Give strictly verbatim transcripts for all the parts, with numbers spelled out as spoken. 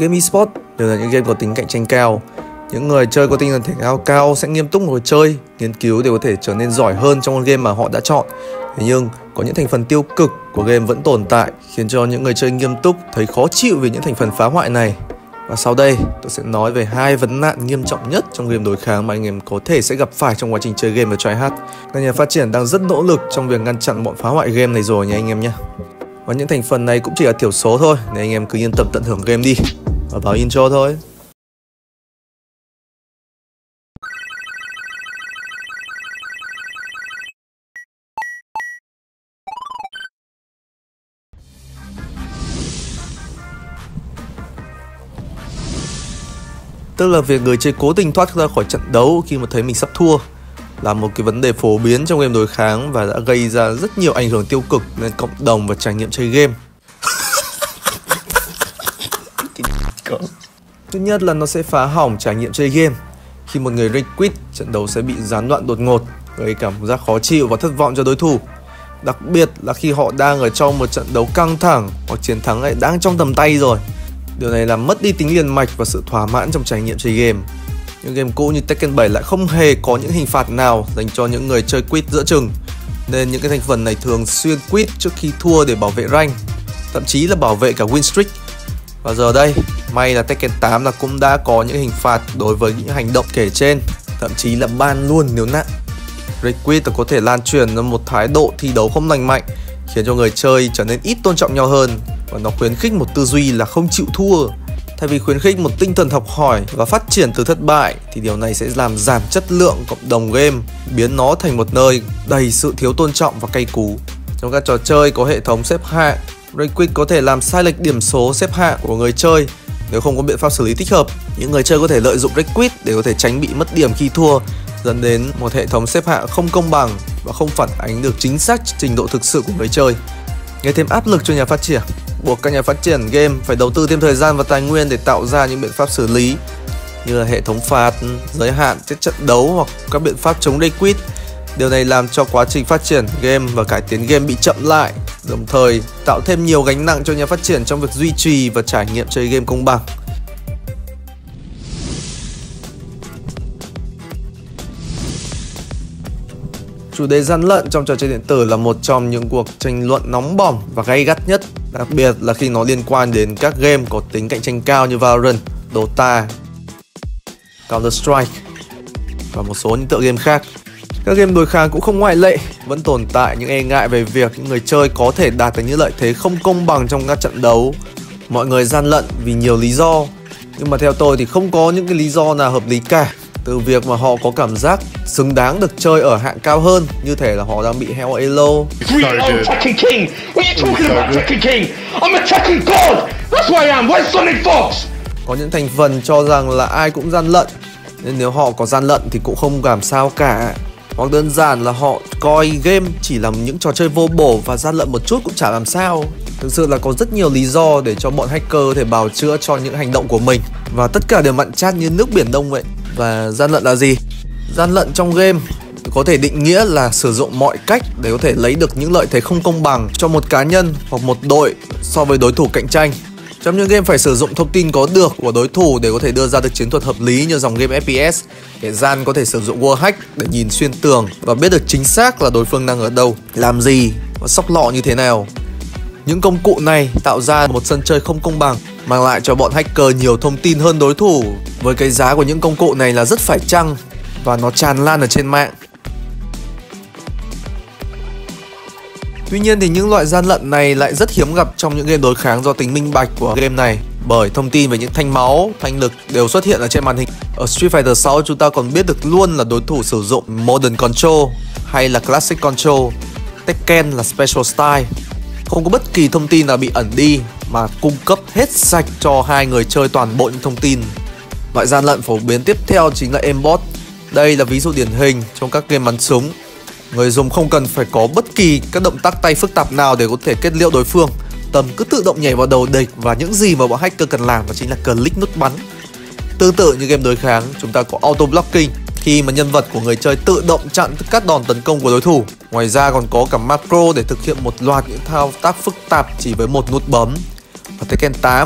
Game eSports đều là những game có tính cạnh tranh cao. Những người chơi có tinh thần thể thao cao sẽ nghiêm túc ngồi chơi, nghiên cứu để có thể trở nên giỏi hơn trong con game mà họ đã chọn. Thế nhưng có những thành phần tiêu cực của game vẫn tồn tại, khiến cho những người chơi nghiêm túc thấy khó chịu vì những thành phần phá hoại này. Và sau đây tôi sẽ nói về hai vấn nạn nghiêm trọng nhất trong game đối kháng mà anh em có thể sẽ gặp phải trong quá trình chơi game và tryhard. Các nhà phát triển đang rất nỗ lực trong việc ngăn chặn bọn phá hoại game này rồi nha anh em nhé. Và những thành phần này cũng chỉ là thiểu số thôi, nên anh em cứ yên tâm tận hưởng game đi. Và vào intro thôi. Tức là việc người chơi cố tình thoát ra khỏi trận đấu khi mà thấy mình sắp thua là một cái vấn đề phổ biến trong game đối kháng và đã gây ra rất nhiều ảnh hưởng tiêu cực lên cộng đồng và trải nghiệm chơi game. Thứ nhất là nó sẽ phá hỏng trải nghiệm chơi game. Khi một người rage quit, trận đấu sẽ bị gián đoạn đột ngột, gây cảm giác khó chịu và thất vọng cho đối thủ. Đặc biệt là khi họ đang ở trong một trận đấu căng thẳng hoặc chiến thắng lại đang trong tầm tay rồi. Điều này làm mất đi tính liền mạch và sự thỏa mãn trong trải nghiệm chơi game. Những game cũ như Tekken bảy lại không hề có những hình phạt nào dành cho những người chơi quit giữa chừng, nên những cái thành phần này thường xuyên quit trước khi thua để bảo vệ rank, thậm chí là bảo vệ cả win streak. Và giờ đây, may là Tekken tám là cũng đã có những hình phạt đối với những hành động kể trên, thậm chí là ban luôn nếu nặng. Rage quit có thể lan truyền ra một thái độ thi đấu không lành mạnh, khiến cho người chơi trở nên ít tôn trọng nhau hơn, và nó khuyến khích một tư duy là không chịu thua. Thay vì khuyến khích một tinh thần học hỏi và phát triển từ thất bại, thì điều này sẽ làm giảm chất lượng cộng đồng game, biến nó thành một nơi đầy sự thiếu tôn trọng và cay cú. Trong các trò chơi có hệ thống xếp hạng, Rage quit có thể làm sai lệch điểm số xếp hạng của người chơi nếu không có biện pháp xử lý thích hợp. Những người chơi có thể lợi dụng Rage quit để có thể tránh bị mất điểm khi thua, dẫn đến một hệ thống xếp hạng không công bằng và không phản ánh được chính xác trình độ thực sự của người chơi, gây thêm áp lực cho nhà phát triển, buộc các nhà phát triển game phải đầu tư thêm thời gian và tài nguyên để tạo ra những biện pháp xử lý như là hệ thống phạt, giới hạn các trận đấu hoặc các biện pháp chống rage quit. Điều này làm cho quá trình phát triển game và cải tiến game bị chậm lại, đồng thời tạo thêm nhiều gánh nặng cho nhà phát triển trong việc duy trì và trải nghiệm chơi game công bằng. Chủ đề gian lận trong trò chơi điện tử là một trong những cuộc tranh luận nóng bỏng và gay gắt nhất, đặc biệt là khi nó liên quan đến các game có tính cạnh tranh cao như Valorant, Dota, Counter-Strike và một số những tựa game khác. Các game đối kháng cũng không ngoại lệ, vẫn tồn tại những e ngại về việc những người chơi có thể đạt được những lợi thế không công bằng trong các trận đấu. Mọi người gian lận vì nhiều lý do, nhưng mà theo tôi thì không có những cái lý do nào hợp lý cả. Từ việc mà họ có cảm giác xứng đáng được chơi ở hạng cao hơn, như thể là họ đang bị heo elo. Có những thành phần cho rằng là ai cũng gian lận, nên nếu họ có gian lận thì cũng không làm sao cả. Hoặc đơn giản là họ coi game chỉ là những trò chơi vô bổ và gian lận một chút cũng chả làm sao. Thực sự là có rất nhiều lý do để cho bọn hacker có thể bào chữa cho những hành động của mình, và tất cả đều mặn chát như nước biển Đông vậy. Và gian lận là gì? Gian lận trong game có thể định nghĩa là sử dụng mọi cách để có thể lấy được những lợi thế không công bằng cho một cá nhân hoặc một đội so với đối thủ cạnh tranh. Trong những game phải sử dụng thông tin có được của đối thủ để có thể đưa ra được chiến thuật hợp lý, như dòng game ép pê ét. Kẻ gian có thể sử dụng wall hack để nhìn xuyên tường và biết được chính xác là đối phương đang ở đâu, làm gì và sóc lọ như thế nào. Những công cụ này tạo ra một sân chơi không công bằng, mang lại cho bọn hacker nhiều thông tin hơn đối thủ. Với cái giá của những công cụ này là rất phải chăng, và nó tràn lan ở trên mạng. Tuy nhiên thì những loại gian lận này lại rất hiếm gặp trong những game đối kháng do tính minh bạch của game này, bởi thông tin về những thanh máu, thanh lực đều xuất hiện ở trên màn hình. Ở Street Fighter sáu chúng ta còn biết được luôn là đối thủ sử dụng Modern Control hay là Classic Control. Tekken là Special Style. Không có bất kỳ thông tin nào bị ẩn đi mà cung cấp hết sạch cho hai người chơi toàn bộ những thông tin. Loại gian lận phổ biến tiếp theo chính là aimbot. Đây là ví dụ điển hình trong các game bắn súng. Người dùng không cần phải có bất kỳ các động tác tay phức tạp nào để có thể kết liễu đối phương. Tầm cứ tự động nhảy vào đầu địch, và những gì mà bọn hacker cần làm đó chính là click nút bắn. Tương tự như game đối kháng, chúng ta có auto blocking, khi mà nhân vật của người chơi tự động chặn các đòn tấn công của đối thủ. Ngoài ra còn có cả macro để thực hiện một loạt những thao tác phức tạp chỉ với một nút bấm. Ở Tekken tám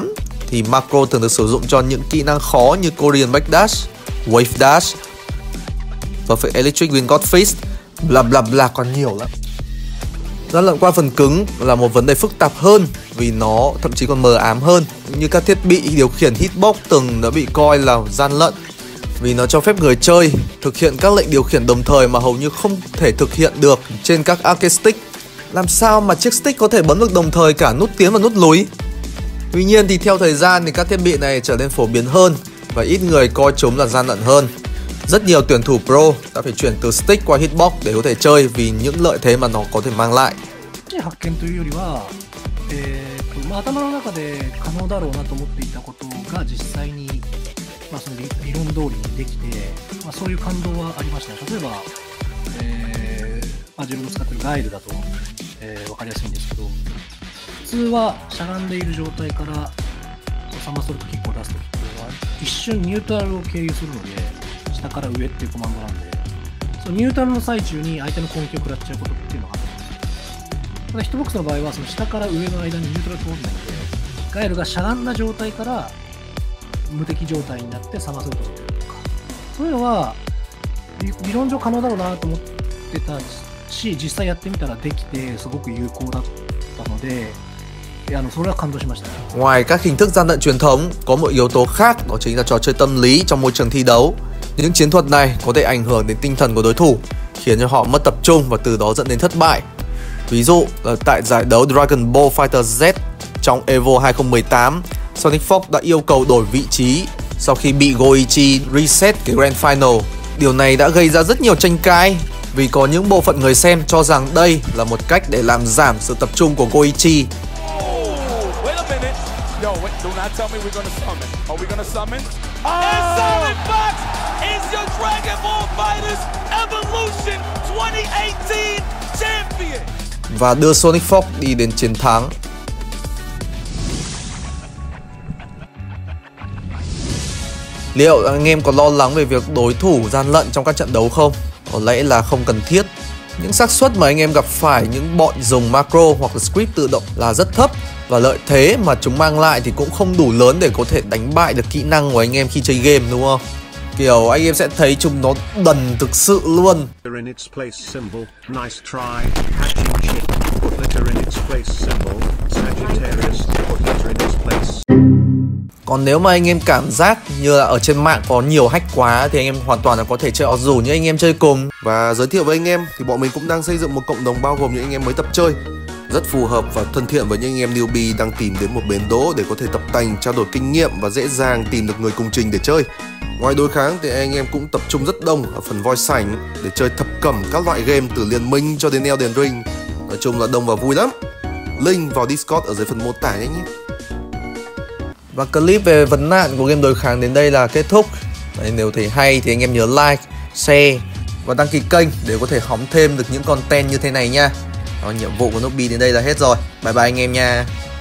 thì macro thường được sử dụng cho những kỹ năng khó như Korean Backdash, Wave Dash, Perfect Electric Wind God Fist, bla bla bla, còn nhiều lắm. Gian lận qua phần cứng là một vấn đề phức tạp hơn vì nó thậm chí còn mờ ám hơn. Như các thiết bị điều khiển hitbox từng đã bị coi là gian lận vì nó cho phép người chơi thực hiện các lệnh điều khiển đồng thời mà hầu như không thể thực hiện được trên các arcade stick. Làm sao mà chiếc stick có thể bấm được đồng thời cả nút tiến và nút lùi? Tuy nhiên thì theo thời gian thì các thiết bị này trở nên phổ biến hơn và ít người coi chúng là gian lận hơn. Rất nhiều tuyển thủ pro đã phải chuyển từ stick qua hitbox để có thể chơi vì những lợi thế mà nó có thể mang lại. 発見というよりは、えーとまあ、頭の中で可能だろうなと思っていたことが実際に、まあ、その理論通りにできて、まあ、そういう感動はありましたね。例えば、えーまあ、自分の使っているガイルだと、えー、分かりやすいんですけど、普通はしゃがんでいる状態からサマーソルトキックを出すときっていうのは一瞬ニュートラルを経由するので下から上っていうコマンドなんで、そのニュートラルの最中に相手の攻撃を食らっちゃうことっていうのがあるんです。ただヒットボックスの場合はその下から上の間にニュートラル通らないので、ガエルがしゃがんだ状態から無敵状態になってサマーソルトを打てるとか、そういうのは理理論上可能だろうなと思ってたし、実際やってみたらできてすごく有効だったので、 ngoài các hình thức gian lận truyền thống, có một yếu tố khác đó chính là trò chơi tâm lý trong môi trường thi đấu. Những chiến thuật này có thể ảnh hưởng đến tinh thần của đối thủ, khiến cho họ mất tập trung và từ đó dẫn đến thất bại. Ví dụ là tại giải đấu Dragon Ball Fighter Z trong Evo hai không một tám, Sonic Fox đã yêu cầu đổi vị trí sau khi bị Goichi reset cái Grand Final. Điều này đã gây ra rất nhiều tranh cãi vì có những bộ phận người xem cho rằng đây là một cách để làm giảm sự tập trung của Goichi. Yo, wait, do not tell me we're gonna summon. Are we gonna summon? Oh! And Silent Fox is your Dragon Ball Fighters Evolution twenty eighteen champion. Và đưa Sonic Fox đi đến chiến thắng. Liệu anh em có lo lắng về việc đối thủ gian lận trong các trận đấu không? Có lẽ là không cần thiết. Những xác suất mà anh em gặp phải những bọn dùng macro hoặc là script tự động là rất thấp, và lợi thế mà chúng mang lại thì cũng không đủ lớn để có thể đánh bại được kỹ năng của anh em khi chơi game, đúng không? Kiểu anh em sẽ thấy chúng nó đần thực sự luôn. Còn nếu mà anh em cảm giác như là ở trên mạng có nhiều hack quá thì anh em hoàn toàn là có thể chơi Ozu như anh em chơi cùng. Và giới thiệu với anh em thì bọn mình cũng đang xây dựng một cộng đồng bao gồm những anh em mới tập chơi, rất phù hợp và thân thiện với những anh em newbie đang tìm đến một bến đỗ để có thể tập tành, trao đổi kinh nghiệm và dễ dàng tìm được người cùng trình để chơi. Ngoài đối kháng thì anh em cũng tập trung rất đông ở phần voi sảnh để chơi thập cẩm các loại game từ Liên Minh cho đến Elden Ring. Nói chung là đông và vui lắm. Link vào Discord ở dưới phần mô tả nhé anh em. Và clip về vấn nạn của game đối kháng đến đây là kết thúc. Đấy, nếu thấy hay thì anh em nhớ like, share và đăng ký kênh để có thể hóng thêm được những content như thế này nha. Đó, nhiệm vụ của Nobby đến đây là hết rồi. Bye bye anh em nha.